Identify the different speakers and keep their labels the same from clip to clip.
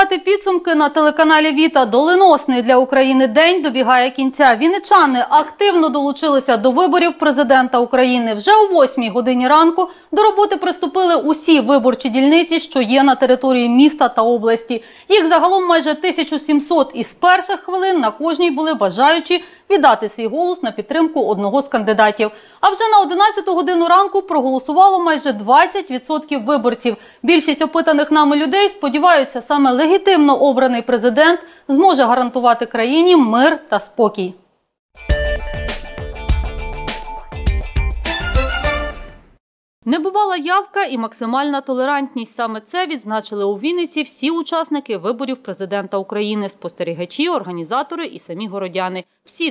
Speaker 1: підбивати підсумки на телеканалі «Віта». Доленосний для України день добігає кінця. Вінничани активно долучилися до виборів президента України. Вже о 8 годині ранку до роботи приступили усі виборчі дільниці, що є на території міста та області. Їх загалом майже 1700, і з перших хвилин на кожній були бажаючі віддати свій голос на підтримку одного з кандидатів. А вже на 11 годину ранку проголосувало майже 20% виборців. Більшість опитаних нами людей сподіваються, саме легітимно обраний президент зможе гарантувати країні мир та спокій. Небувала явка і максимальна толерантність. Саме це відзначили у Вінниці всі учасники виборів президента України – спостерігачі, організатори і самі городяни. Всі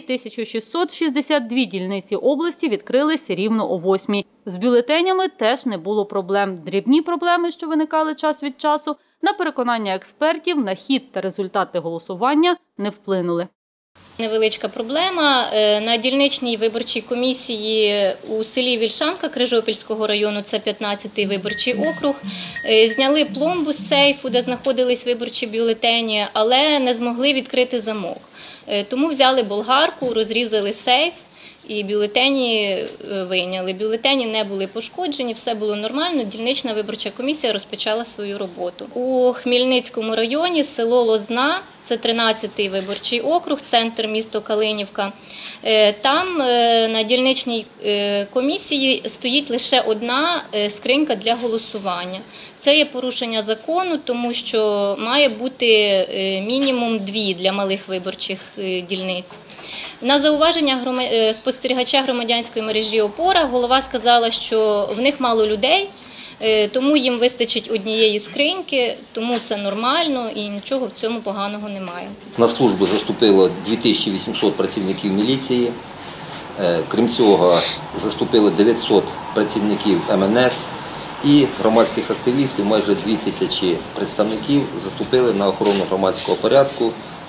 Speaker 1: 1662 дільниці області відкрились рівно о 8. З бюлетенями теж не було проблем. Дрібні проблеми, що виникали час від часу, на переконання експертів, на хід та результати голосування не вплинули.
Speaker 2: Невеличка проблема. На дільничній виборчій комісії у селі Вільшанка Крижопільського району, це 15-й виборчий округ, зняли пломбу з сейфу, де знаходились виборчі бюлетені, але не змогли відкрити замок. Тому взяли болгарку, розрізали сейф і бюлетені вийняли. Бюлетені не були пошкоджені, все було нормально. Дільнична виборча комісія розпочала свою роботу. У Хмельницькому районі село Лозна, це 13-й виборчий округ, центр місто Калинівка. Там на дільничній комісії стоїть лише одна скринька для голосування. Це є порушення закону, тому що має бути мінімум 2 для малих виборчих дільниць. На зауваження спостерігача громадянської мережі «Опора» голова сказала, що в них мало людей, тому їм вистачить однієї скриньки, тому це нормально і нічого в цьому поганого немає.
Speaker 3: На службу заступило 2800 працівників міліції, крім цього заступило 900 працівників МНС і громадських активістів, майже 2000 представників заступили на охорону громадського порядку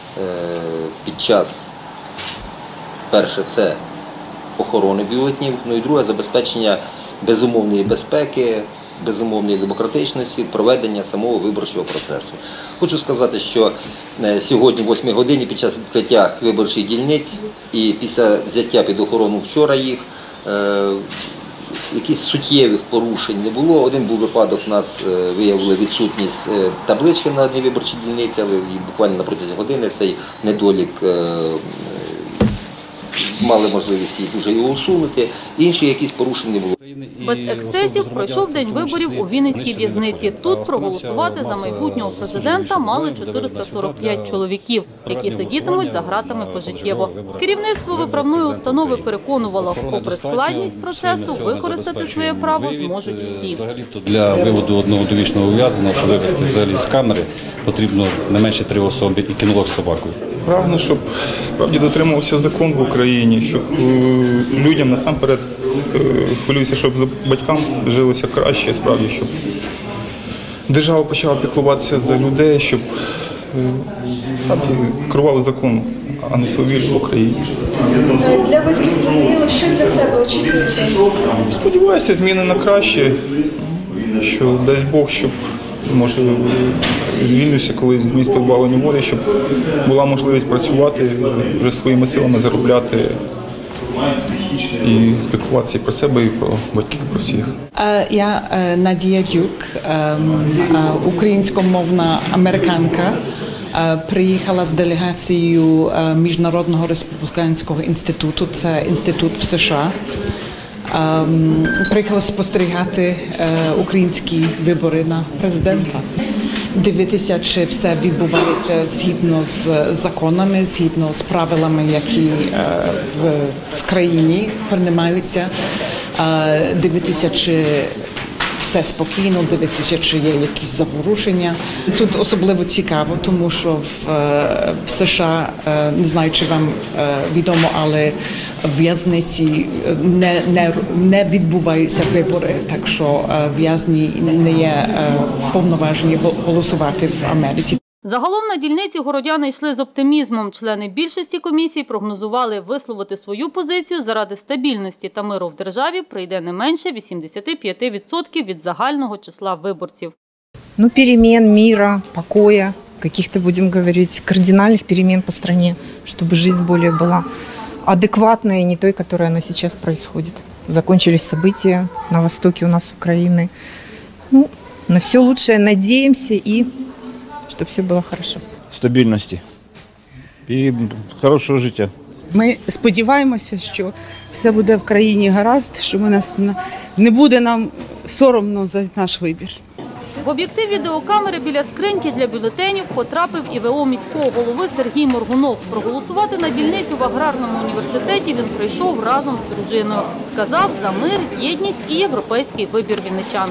Speaker 3: під час, перше, це охорони бюлетнів, ну і друге, забезпечення безумовної безпеки, безумовної демократичності, проведення самого виборчого процесу. Хочу сказати, що сьогодні, о 8 годині, під час відкриття виборчих дільниць і після взяття під охорону вчора їх, якихось суттєвих порушень не було. Один був випадок, у нас виявили відсутність таблички на одній виборчій дільниці, але буквально на протязі години цей недолік мали можливість їх вже його усунути, інші якісь порушення не було.
Speaker 1: Без ексцесів пройшов день виборів у Вінницькій в'язниці. Тут проголосувати за майбутнього президента мали 445 чоловіків, які сидітимуть за ґратами пожиттєво. Керівництво виправної установи переконувало, попри складність процесу, використати своє право зможуть всі.
Speaker 4: Для виводу одного довічного ув'язненого, щоб вивести взагалі з камери, потрібно не менше 3 особи і кінолог з собакою.
Speaker 5: Прагну, щоб справді дотримувався закон в Україні, щоб людям насамперед хвилююся, щоб батькам жилося краще, справді, щоб держава почала піклуватися за людей, щоб керував закон, а не свавілля в Україні.
Speaker 6: Для батьків зрозуміло, що для себе очікуєте?
Speaker 5: Сподіваюся, зміни на краще, що дасть Бог, щоб може звільнюся колись з місць позбавлення волі, щоб була можливість працювати, вже своїми силами заробляти і піклуватися і про себе, і про батьків, про всіх.
Speaker 7: Я Надія Дюк, українськомовна американка. Приїхала з делегацією Міжнародного республіканського інституту, це інститут в США. Приїхала спостерігати українські вибори на президента. Дивитися, чи все відбувається згідно з законами, згідно з правилами, які в країні приймаються. Дивитися, чи все спокійно, дивитися, чи є якісь заворушення. Тут особливо цікаво, тому що в США, не знаю, чи вам відомо, але в в'язниці не відбуваються вибори, так що в'язні не є вповноважені голосувати в Америці.
Speaker 1: Загалом на дільниці городяни йшли з оптимізмом. Члени більшості комісій прогнозували висловити свою позицію заради стабільності та миру в державі прийде не менше 85% від загального числа виборців.
Speaker 8: Перемен, мира, покоя, каких-то, будем говорить, кардинальных перемен по стране, чтобы жизнь более была адекватной, не той, которая она сейчас происходит. Закончились события на востоке у нас Украины. Ну, на все лучшее надеемся и чтобы все было хорошо.
Speaker 9: Стабільності і хорошого життя.
Speaker 10: Ми сподіваємося, що все буде в країні гаразд, що не буде нам соромно за наш вибір.
Speaker 1: В об'єктив відеокамери біля скриньки для бюлетенів потрапив і ВО міського голови Сергій Моргунов. Проголосувати на дільницю в аграрному університеті він прийшов разом з дружиною. Сказав за мир, єдність і європейський вибір вінничан.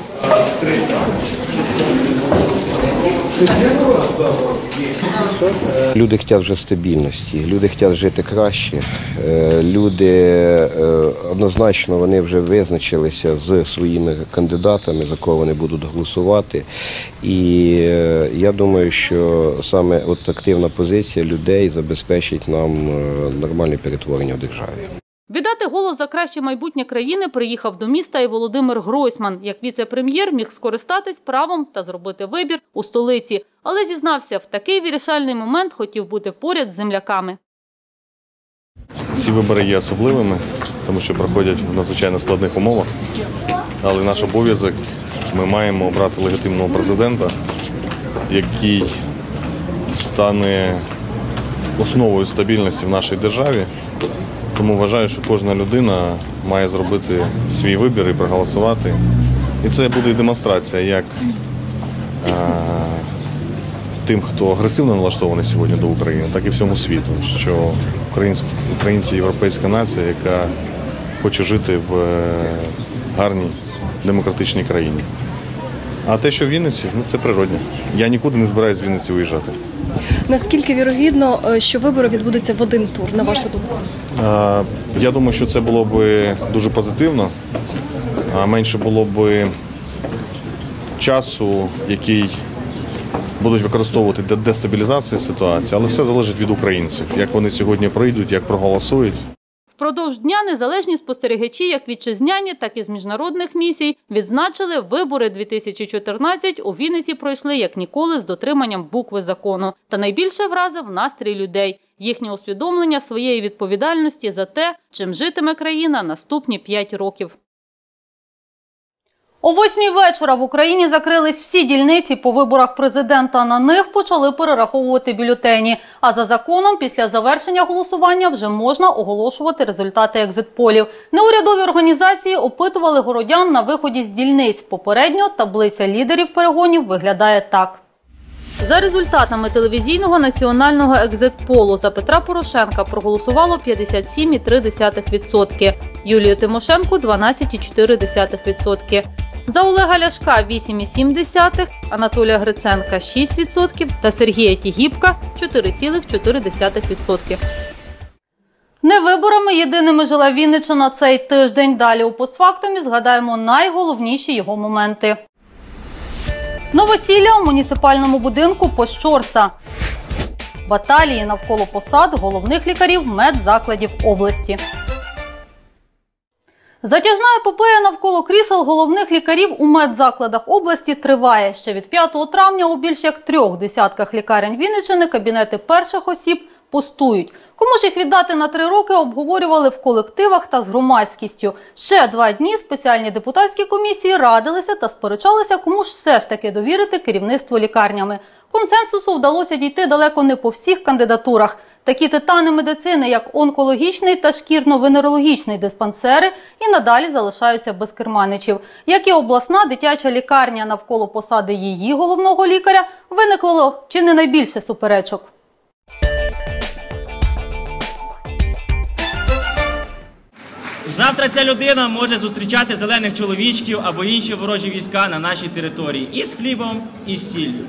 Speaker 11: Люди хочуть вже стабільності, люди хочуть жити краще. Люди однозначно вони вже визначилися з своїми кандидатами, за кого вони будуть голосувати. І я думаю, що саме от активна позиція людей забезпечить нам нормальне перетворення в державі.
Speaker 1: Віддати голос за краще майбутнє країни приїхав до міста і Володимир Гройсман. Як віце-прем'єр міг скористатись правом та зробити вибір у столиці. Але зізнався, в такий вирішальний момент хотів бути поряд з земляками.
Speaker 12: Ці вибори є особливими, тому що проходять в надзвичайно складних умовах. Але наш обов'язок – ми маємо обрати легітимного президента, який стане основою стабільності в нашій державі. Тому вважаю, що кожна людина має зробити свій вибір і проголосувати. І це буде і демонстрація як тим, хто агресивно налаштований сьогодні до України, так і всьому світу, що українці – європейська нація, яка хоче жити в гарній демократичній країні. А те, що в Вінниці, це природне. Я нікуди не збираюсь з Вінниці виїжджати.
Speaker 6: Наскільки вірогідно, що вибори відбудуться в один тур, на вашу думку?
Speaker 12: Я думаю, що це було б дуже позитивно, менше було б часу, який будуть використовувати для дестабілізації ситуації, але все залежить від українців, як вони сьогодні прийдуть, як проголосують.
Speaker 1: Впродовж дня незалежні спостерігачі, як вітчизняні, так і з міжнародних місій, відзначили, вибори 2014 у Вінниці пройшли як ніколи з дотриманням букви закону. Та найбільше вразив настрій людей, їхнє усвідомлення своєї відповідальності за те, чим житиме країна наступні 5 років. О 8-й вечора в Україні закрились всі дільниці по виборах президента. На них почали перераховувати бюлетені. А за законом, після завершення голосування вже можна оголошувати результати екзит-полів. Неурядові організації опитували городян на виході з дільниць. Попередньо таблиця лідерів перегонів виглядає так. За результатами телевізійного національного екзит-полу за Петра Порошенка проголосувало 57,3%, Юлію Тимошенко – 12,4%. За Олега Ляшка – 8,7%, Анатолія Гриценка – 6% та Сергія Тігіпка – 4,4%. Не виборами єдиними жила Вінниччина цей тиждень. Далі у постфактумі згадаємо найголовніші його моменти. Новосілля у муніципальному будинку Пощорса. Баталії навколо посад головних лікарів медзакладів області. Затяжна епопея навколо крісел головних лікарів у медзакладах області триває. Ще від 5 травня у більш як 3 десятках лікарень Вінниччини кабінети перших осіб пустують. Кому ж їх віддати на 3 роки, обговорювали в колективах та з громадськістю. Ще 2 дні спеціальні депутатські комісії радилися та сперечалися, кому ж все ж таки довірити керівництво лікарнями. Консенсусу вдалося дійти далеко не по всіх кандидатурах. Такі титани медицини, як онкологічний та шкірно-венерологічний диспансери, і надалі залишаються без керманичів. Як і обласна дитяча лікарня, навколо посади її головного лікаря виникло чи не найбільше суперечок.
Speaker 13: Завтра ця людина може зустрічати зелених чоловічків або інші ворожі війська на нашій території. І з хлібом, і з сіллю.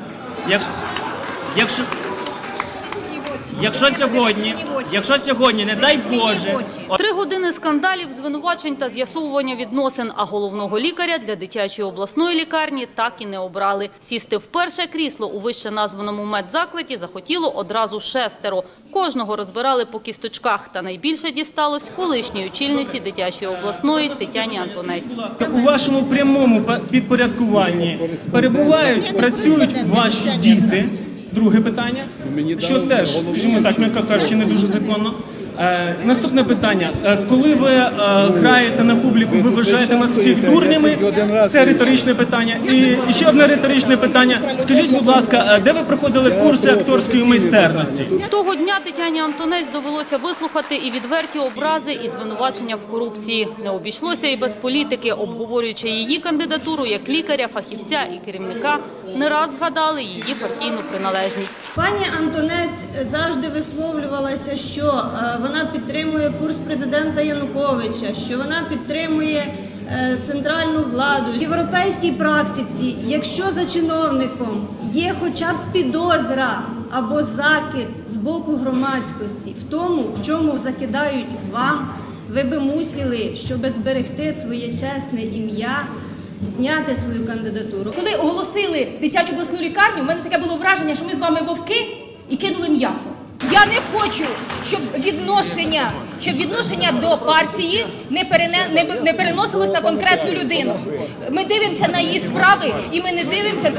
Speaker 13: Якщо сьогодні, не дай Боже...
Speaker 1: 3 години скандалів, звинувачень та з'ясовування відносин, а головного лікаря для дитячої обласної лікарні так і не обрали. Сісти в перше крісло у вище названому медзакладі захотіло одразу 6. Кожного розбирали по кісточках, та найбільше дісталось колишньої очільниці дитячої обласної Тетяні Антонець.
Speaker 13: У вашому прямому підпорядкуванні перебувають, працюють ваші діти, Друге питання, що теж, скажімо так, м'яко кажучи, не дуже законно. Наступне питання. Коли ви граєте на публіку, ви вважаєте нас всіх дурнями? Це риторичне питання. І ще одне риторичне питання. Скажіть, будь ласка, де ви проходили курси акторської майстерності?
Speaker 1: Того дня Тетяні Антонець довелося вислухати і відверті образи, і звинувачення в корупції. Не обійшлося і без політики. Обговорюючи її кандидатуру як лікаря, фахівця і керівника, не раз згадали її партійну приналежність.
Speaker 14: Пані Антонець завжди висловлювалася, що вона підтримує курс президента Януковича, що вона підтримує центральну владу. В європейській практиці, якщо за чиновником є хоча б підозра або закид з боку громадськості в тому, в чому закидають вам, ви би мусили, щоб зберегти своє чесне ім'я, зняти свою кандидатуру.
Speaker 15: Коли оголосили дитячу обласну лікарню, в мене таке було враження, що ми з вами вовки і кинули м'ясо. Я не хочу, щоб відношення до партії не переносилось на конкретну людину. Ми дивимося на її справи і ми не дивимося.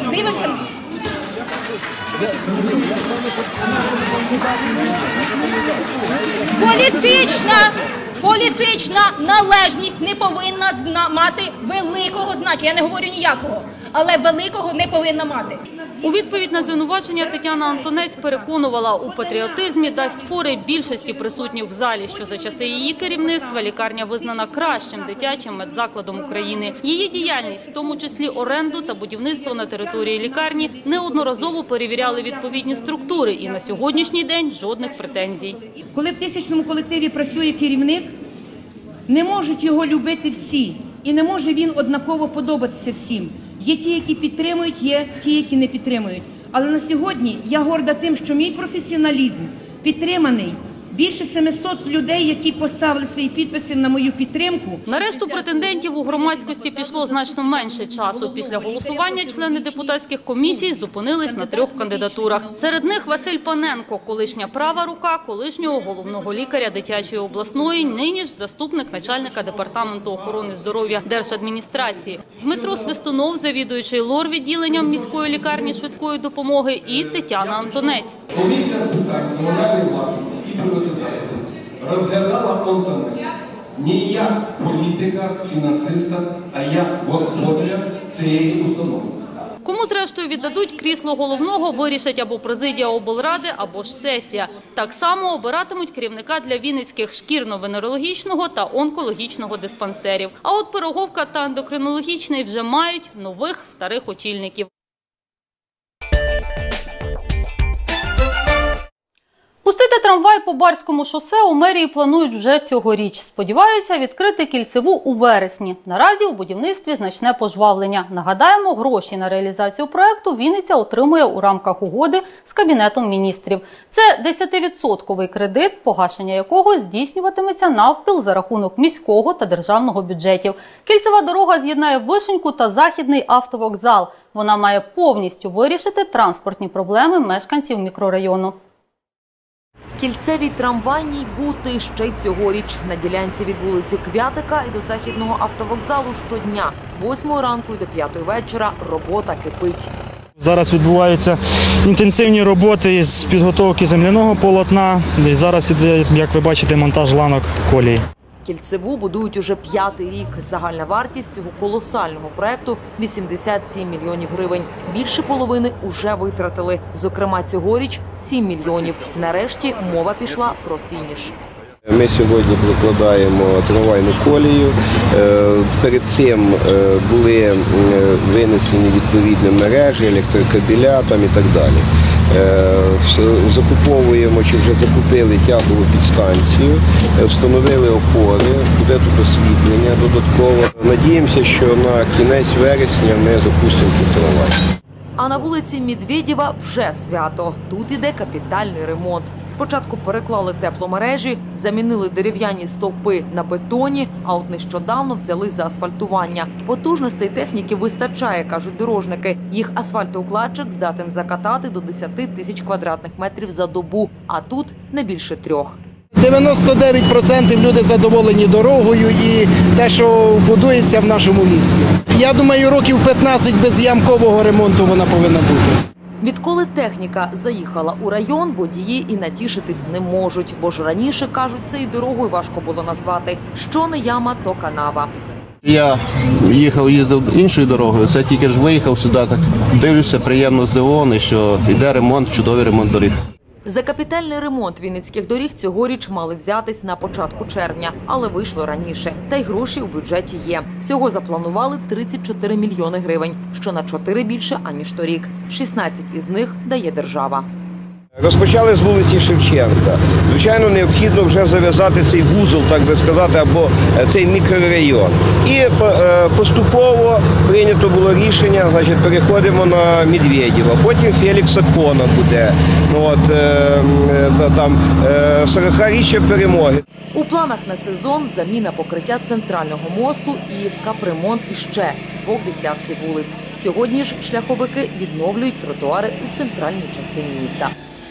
Speaker 15: Політична належність не повинна мати великого значення. Я не говорю ніякого, але великого не повинна мати.
Speaker 1: У відповідь на звинувачення Тетяна Антонець переконувала, у патріотизмі дасть фори більшості присутніх в залі, що за часи її керівництва лікарня визнана кращим дитячим медзакладом України. Її діяльність, в тому числі оренду та будівництво на території лікарні, неодноразово перевіряли відповідні структури, і на сьогоднішній день жодних претензій.
Speaker 16: Коли в тисячному колективі працює керівник, не можуть його любити всі, і не може він однаково подобатися всім. Є ті, які підтримують, є ті, які не підтримують. Але на сьогодні я горда тим, що мій професіоналізм підтриманий. Більше 700 людей, які поставили свої підписи на мою підтримку.
Speaker 1: На решту претендентів у громадськості пішло значно менше часу. Після голосування члени депутатських комісій зупинились на 3 кандидатурах. Серед них Василь Паненко, колишня права рука колишнього головного лікаря дитячої обласної, нині ж заступник начальника департаменту охорони здоров'я держадміністрації. Дмитро Свистунов, завідуючий лор-відділенням міської лікарні швидкої допомоги, і Тетяна Антонець.
Speaker 17: Комісія з питань комунальної власності і приватизації розглядала Антонець не як політика, фінансиста, а як господаря цієї установи.
Speaker 1: Кому зрештою віддадуть крісло головного, вирішать або президія облради, або ж сесія. Так само обиратимуть керівника для вінницьких шкірно-венерологічного та онкологічного диспансерів. А от Пироговка та ендокринологічний вже мають нових старих очільників. Пустити трамвай по Барському шосе у мерії планують вже цьогоріч. Сподіваються відкрити кільцеву у вересні. Наразі у будівництві значне пожвавлення. Нагадаємо, гроші на реалізацію проекту Вінниця отримує у рамках угоди з Кабінетом міністрів. Це 10% кредит, погашення якого здійснюватиметься навпіл за рахунок міського та державного бюджетів. Кільцева дорога з'єднає Вишеньку та Західний автовокзал. Вона має повністю вирішити транспортні проблеми мешканців мікрорайону.
Speaker 18: Кільцевій трамвайній бути ще й цьогоріч. На ділянці від вулиці Квятика і до Західного автовокзалу щодня з 8 ранку і до 5 вечора робота кипить.
Speaker 19: Зараз відбуваються інтенсивні роботи з підготовки земляного полотна. І зараз іде, як ви бачите, монтаж ланок колії.
Speaker 18: Кільцеву будують уже 5-й рік. Загальна вартість цього колосального проекту – 87 мільйонів гривень. Більше половини уже витратили. Зокрема, цьогоріч – 7 мільйонів. Нарешті мова пішла про фініш.
Speaker 11: Ми сьогодні прокладаємо трамвайну колію. Перед цим були винесені відповідні мережі, електрокабеля і так далі. Закуповуємо, чи вже закупили тягову підстанцію, встановили опори, буде тут освітлення додатково. Надіємося, що на кінець вересня ми запустимо трамвай.
Speaker 18: А на вулиці Медведєва вже свято. Тут іде капітальний ремонт. Спочатку переклали тепломережі, замінили дерев'яні стовпи на бетоні, а от нещодавно взяли за асфальтування. Потужностей техніки вистачає, кажуть дорожники. Їх асфальтоукладчик здатен закатати до 10 тисяч квадратних метрів за добу, а тут не більше 3.
Speaker 20: 99% люди задоволені дорогою і те, що будується в нашому місті. Я думаю, років 15 без ямкового ремонту вона повинна бути.
Speaker 18: Відколи техніка заїхала у район, водії і натішитись не можуть. Бо ж раніше, кажуть, це і дорогою важко було назвати. Що не яма, то канава.
Speaker 21: Я їздив іншою дорогою, це тільки ж виїхав сюди, так дивлюся, приємно здивований, що йде ремонт, чудовий ремонт доріг.
Speaker 18: За капітальний ремонт вінницьких доріг цьогоріч мали взятись на початку червня, але вийшло раніше. Та й гроші у бюджеті є. Всього запланували 34 мільйони гривень, що на 4 більше, аніж торік. 16 із них дає держава.
Speaker 11: Розпочали з вулиці Шевченка. Звичайно, необхідно вже зав'язати цей вузол, так би сказати, або цей мікрорайон. І поступово прийнято було рішення, значить, переходимо на Медведєва, потім Фелікса Кона буде, там 40-річчя перемоги.
Speaker 18: У планах на сезон заміна покриття центрального мосту і капремонт іще 2 десятків вулиць. Сьогодні ж шляховики відновлюють тротуари у центральній частині міста.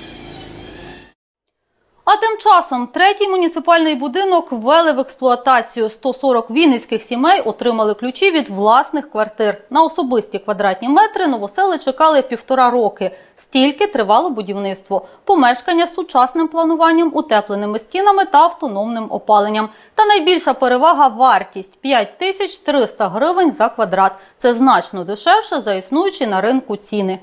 Speaker 1: А тим часом третій муніципальний будинок ввели в експлуатацію. 140 вінницьких сімей отримали ключі від власних квартир. На особисті квадратні метри новосели чекали 1,5 роки. Стільки тривало будівництво. Помешкання з сучасним плануванням, утепленими стінами та автономним опаленням. Та найбільша перевага – вартість – 5300 гривень за квадрат. Це значно дешевше за існуючі на ринку ціни.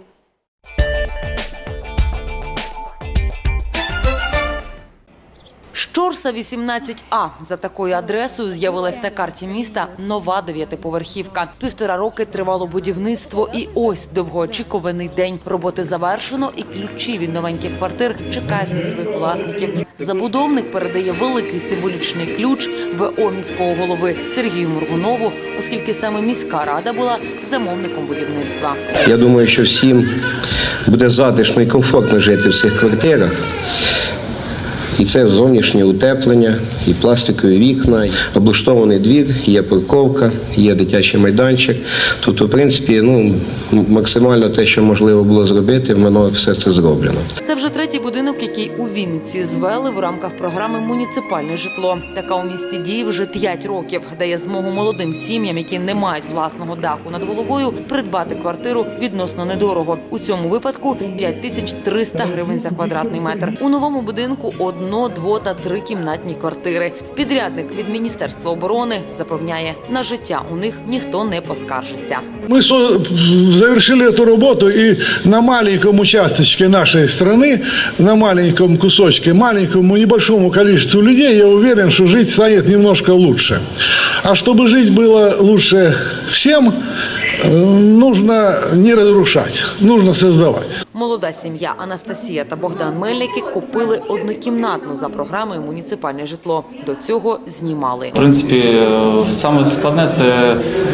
Speaker 18: Щорса 18А. За такою адресою з'явилась на карті міста нова 9-поверхівка. 1,5 роки тривало будівництво і ось довгоочікуваний день. Роботи завершено і ключі від новеньких квартир чекають на своїх власників. Забудовник передає великий символічний ключ ВО міського голови Сергію Моргунову, оскільки саме міська рада була замовником будівництва.
Speaker 11: Я думаю, що всім буде затишно і комфортно жити в цих квартирах. І це зовнішнє утеплення, і пластикові вікна, облаштований двір, є парковка, є дитячий майданчик. Тобто, в принципі, максимально те, що можливо було зробити, воно все це зроблено.
Speaker 18: Це вже третій будинок, який у Вінниці звели в рамках програми «Муніципальне житло». Така у місті діє вже 5 років, дає змогу молодим сім'ям, які не мають власного даху над головою, придбати квартиру відносно недорого. У цьому випадку 5300 гривень за квадратний метр. У новому будинку 1, 2 та 3 кімнатні квартири. Підрядник від Міністерства оборони запевняє, на життя у них ніхто не поскаржиться.
Speaker 22: Мы завершили эту работу, и на маленьком участочке нашей страны, на маленьком кусочке, маленькому небольшому количеству людей, я уверен, что жить станет немножко лучше. А чтобы жить было лучше всем, нужно не разрушать, нужно создавать.
Speaker 18: Молода сім'я Анастасія та Богдан Мельники купили однокімнатну за програмою «Муніципальне житло». До цього знімали.
Speaker 23: В принципі, саме складне – це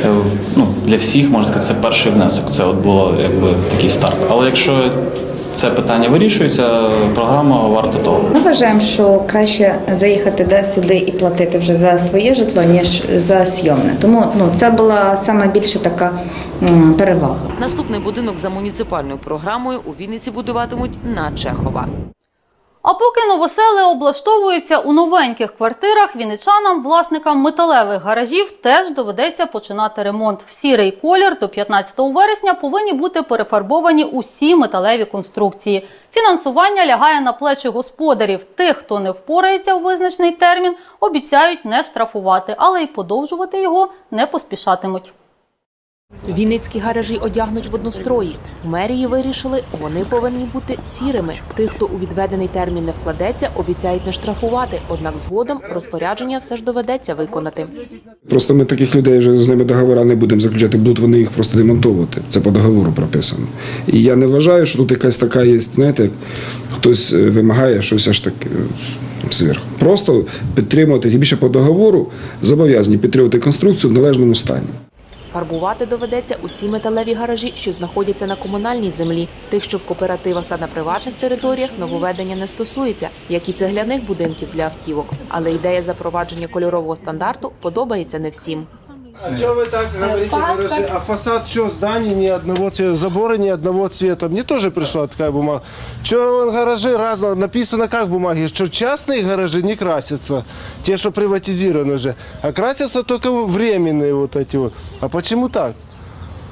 Speaker 23: для всіх, можна сказати, це перший внесок. Це було такий старт. Але якщо це питання вирішується, програма варта того.
Speaker 24: Ми вважаємо, що краще заїхати сюди і платити вже за своє житло, ніж за зйомне. Тому це була саме більше така перевага.
Speaker 18: Наступний будинок за муніципальною програмою у Вінниці будуватимуть на Чехова.
Speaker 1: А поки новосели облаштовуються у новеньких квартирах, вінничанам, власникам металевих гаражів, теж доведеться починати ремонт. В сірий колір до 15 вересня повинні бути перефарбовані усі металеві конструкції. Фінансування лягає на плечі господарів. Тих, хто не впорається у визначений термін, обіцяють не штрафувати, але й подовжувати його не поспішатимуть.
Speaker 25: Вінницькі гаражі одягнуть в однострої. В мерії вирішили, вони повинні бути сірими. Тих, хто у відведений термін не вкладеться, обіцяють не штрафувати. Однак згодом розпорядження все ж доведеться виконати.
Speaker 26: Просто ми таких людей вже з ними договори не будемо заключати, будуть вони їх просто демонтувати. Це по договору прописано. І я не вважаю, що тут якась така є, знаєте, хтось вимагає щось аж так зверху. Просто підтримувати, і більше по договору зобов'язані підтримувати конструкцію в належному стані.
Speaker 25: Фарбувати доведеться усі металеві гаражі, що знаходяться на комунальній землі. Тих, що в кооперативах та на приватних територіях, нововведення не стосується, як і цегляних будинків для автівок. Але ідея запровадження кольорового стандарту подобається не всім.
Speaker 27: А что вы так говорите, гаражи? А фасад что, зданий ни одного цвета, заборы ни одного цвета? Мне тоже пришла такая бумага. Что гаражи разные, написано как в бумаге, что частные гаражи не красятся, те, что приватизированы же, а красятся только временные вот эти вот. А почему так?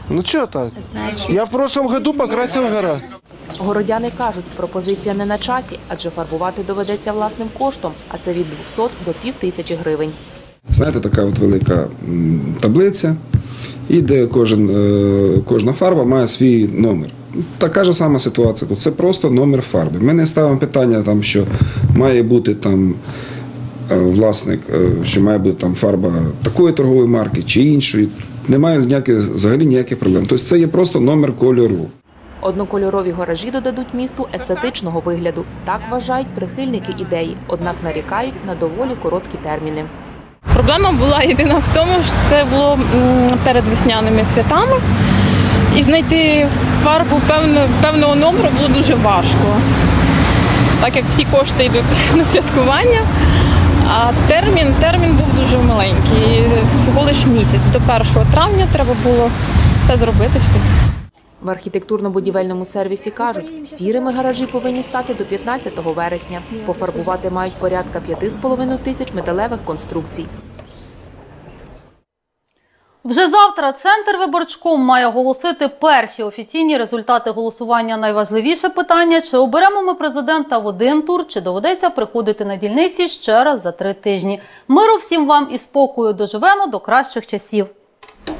Speaker 27: Ну что так? Я в прошлом году покрасил гараж.
Speaker 25: Городяни кажуть, пропозиція не на часі, адже фарбувати доведеться власним коштом, а це від 200 до 5000 гривень.
Speaker 26: Знаєте, така от велика таблиця, і де кожна фарба має свій номер. Така ж сама ситуація тут. Це просто номер фарби. Ми не ставимо питання, там, що має бути там власник, що має бути там фарба такої торгової марки чи іншої. Немає взагалі ніяких проблем. Тобто це є просто номер кольору.
Speaker 25: Однокольорові гаражі додадуть місту естетичного вигляду. Так вважають прихильники ідеї, однак нарікають на доволі короткі терміни.
Speaker 2: Проблема була єдина в тому, що це було перед весняними святами. І знайти фарбу певного номеру було дуже важко, так як всі кошти йдуть на святкування. А термін був дуже маленький, всього лише місяць. До 1 травня треба було це зробити, встигнути.
Speaker 25: В архітектурно-будівельному сервісі кажуть, сірими гаражі повинні стати до 15 вересня. Пофарбувати мають порядка 5,5 тисяч металевих конструкцій.
Speaker 1: Вже завтра Центр Виборчком має оголосити перші офіційні результати голосування. Найважливіше питання – чи оберемо ми президента в один тур, чи доведеться приходити на дільниці ще раз за 3 тижні. Миру всім вам і спокою. Доживемо до кращих часів.